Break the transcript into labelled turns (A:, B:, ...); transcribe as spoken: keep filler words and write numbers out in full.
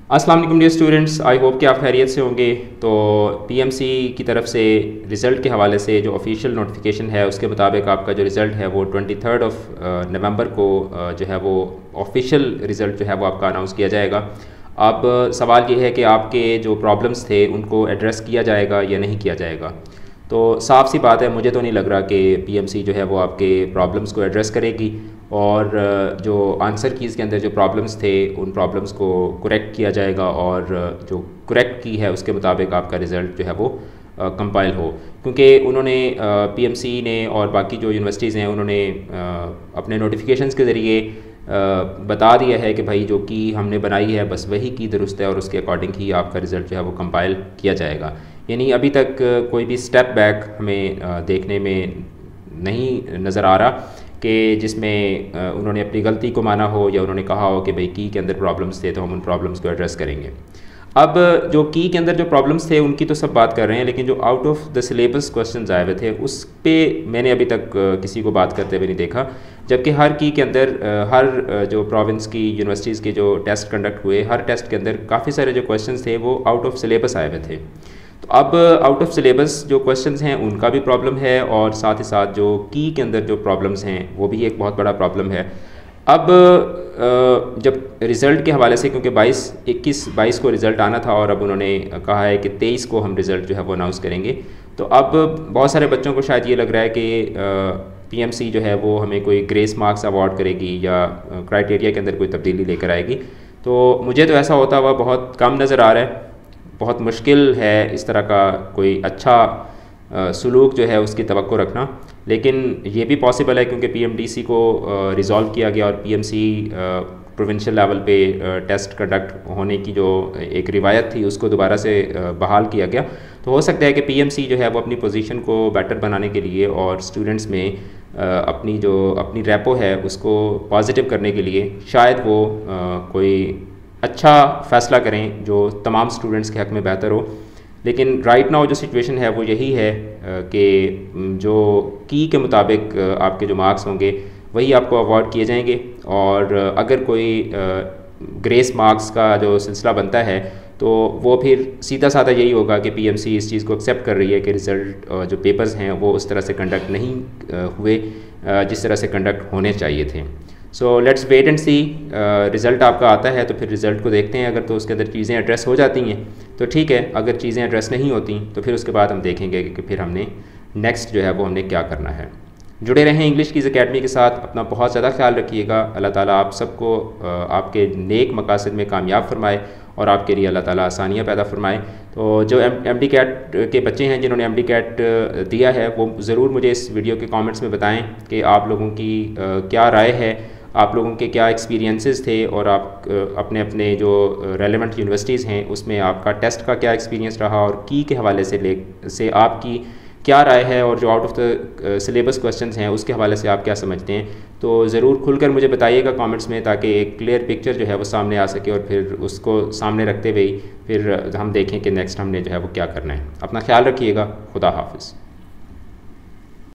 A: अस्सलाम वालेकुम dear students, I hope कि आप खैरियत से होंगे। तो पीएमसी की तरफ से रिज़ल्ट के हवाले से जो ऑफिशियल नोटिफिकेशन है उसके मुताबिक आपका जो रिज़ल्ट है वो ट्वेंटी थर्ड ऑफ नवंबर को uh, जो है वो ऑफिशियल रिज़ल्ट जो है वो आपका अनाउंस किया जाएगा। अब सवाल ये है कि आपके जो प्रॉब्लम्स थे उनको एड्रेस किया जाएगा या नहीं किया जाएगा। तो साफ़ सी बात है, मुझे तो नहीं लग रहा कि पीएमसी जो है वो आपके प्रॉब्लम्स को एड्रेस करेगी और जो आंसर कीज़ के अंदर जो प्रॉब्लम्स थे उन प्रॉब्लम्स को करेक्ट किया जाएगा और जो करेक्ट की है उसके मुताबिक आपका रिज़ल्ट जो है वो कंपाइल हो। क्योंकि उन्होंने पीएमसी ने और बाकी जो यूनिवर्सिटीज़ हैं उन्होंने अपने नोटिफिकेशंस के ज़रिए बता दिया है कि भाई जो की हमने बनाई है बस वही की दुरुस्त है और उसके अकॉर्डिंग ही आपका रिज़ल्ट जो है वो कंपाइल किया जाएगा। यानी अभी तक कोई भी स्टेप बैक हमें देखने में नहीं नज़र आ रहा कि जिसमें उन्होंने अपनी गलती को माना हो या उन्होंने कहा हो कि भाई की के अंदर प्रॉब्लम्स थे तो हम उन प्रॉब्लम्स को एड्रेस करेंगे। अब जो की के अंदर जो प्रॉब्लम्स थे उनकी तो सब बात कर रहे हैं, लेकिन जो out of the syllabus questions आए हुए थे उस पे मैंने अभी तक किसी को बात करते हुए नहीं देखा। जबकि हर की के अंदर हर जो प्रोविंस की यूनिवर्सिटीज़ के जो टेस्ट कंडक्ट हुए हर टेस्ट के अंदर काफ़ी सारे जो क्वेश्चंस थे वो आउट ऑफ सिलेबस आए हुए थे। तो अब आउट ऑफ सिलेबस जो क्वेश्चंस हैं उनका भी प्रॉब्लम है और साथ ही साथ जो की के अंदर जो प्रॉब्लम्स हैं वो भी एक बहुत बड़ा प्रॉब्लम है। अब जब रिज़ल्ट के हवाले से, क्योंकि बाईस इक्कीस बाईस को रिज़ल्ट आना था और अब उन्होंने कहा है कि तेईस को हम रिज़ल्ट जो है वो अनाउंस करेंगे, तो अब बहुत सारे बच्चों को शायद ये लग रहा है कि पीएमसी जो है वो हमें कोई ग्रेस मार्क्स अवार्ड करेगी या क्राइटेरिया के अंदर कोई तब्दीली लेकर आएगी। तो मुझे तो ऐसा होता हुआ बहुत कम नज़र आ रहा है। बहुत मुश्किल है इस तरह का कोई अच्छा सलूक जो है उसकी तवक्को रखना, लेकिन ये भी पॉसिबल है क्योंकि पीएमडीसी को रिज़ॉल्व किया गया और पीएमसी प्रोविंशियल लेवल पे टेस्ट कंडक्ट होने की जो एक रिवायत थी उसको दोबारा से बहाल किया गया। तो हो सकता है कि पीएमसी जो है वो अपनी पोजीशन को बेटर बनाने के लिए और स्टूडेंट्स में अपनी जो अपनी रेपो है उसको पॉजिटिव करने के लिए शायद वो कोई अच्छा फ़ैसला करें जो तमाम स्टूडेंट्स के हक़ में बेहतर हो। लेकिन राइट नाउ जो सिचुएशन है वो यही है कि जो की के मुताबिक आपके जो मार्क्स होंगे वही आपको अवार्ड किए जाएंगे और अगर कोई ग्रेस मार्क्स का जो सिलसिला बनता है तो वो फिर सीधा साधा यही होगा कि पीएमसी इस चीज़ को एक्सेप्ट कर रही है कि रिज़ल्ट जो पेपर्स हैं वो उस तरह से कंडक्ट नहीं हुए जिस तरह से कंडक्ट होने चाहिए थे। So let's wait and see, result आपका आता है तो फिर रिज़ल्ट को देखते हैं। अगर तो उसके अंदर चीज़ें एड्रेस हो जाती हैं तो ठीक है, अगर चीज़ें एड्रेस नहीं होती तो फिर उसके बाद हम देखेंगे कि फिर हमने नेक्स्ट जो है वो हमने क्या करना है। जुड़े रहें इंग्लिश कीज़ अकेडमी के साथ, अपना बहुत ज़्यादा ख्याल रखिएगा। अल्लाह ताला आप सबको आपके नेक मकासद में कामयाब फरमाए और आपके लिए अल्लाह ताला आसानियाँ पैदा फरमाए। तो जो एम डी कैट के बच्चे हैं जिन्होंने एम डी कैट दिया है वो ज़रूर मुझे इस वीडियो के कमेंट्स में बताएं कि आप लोगों की क्या राय है, आप लोगों के क्या एक्सपीरियंसेस थे और आप अपने अपने जो रेलेवेंट यूनिवर्सिटीज़ हैं उसमें आपका टेस्ट का क्या एक्सपीरियंस रहा और की के हवाले से ले से आपकी क्या राय है और जो out of the syllabus questions हैं उसके हवाले से आप क्या समझते हैं। तो ज़रूर खुलकर मुझे बताइएगा कमेंट्स में ताकि एक क्लियर पिक्चर जो है वो सामने आ सके और फिर उसको सामने रखते हुए फिर हम देखें कि नेक्स्ट हमने जो है वो क्या करना है। अपना ख्याल रखिएगा। खुदा हाफिज़।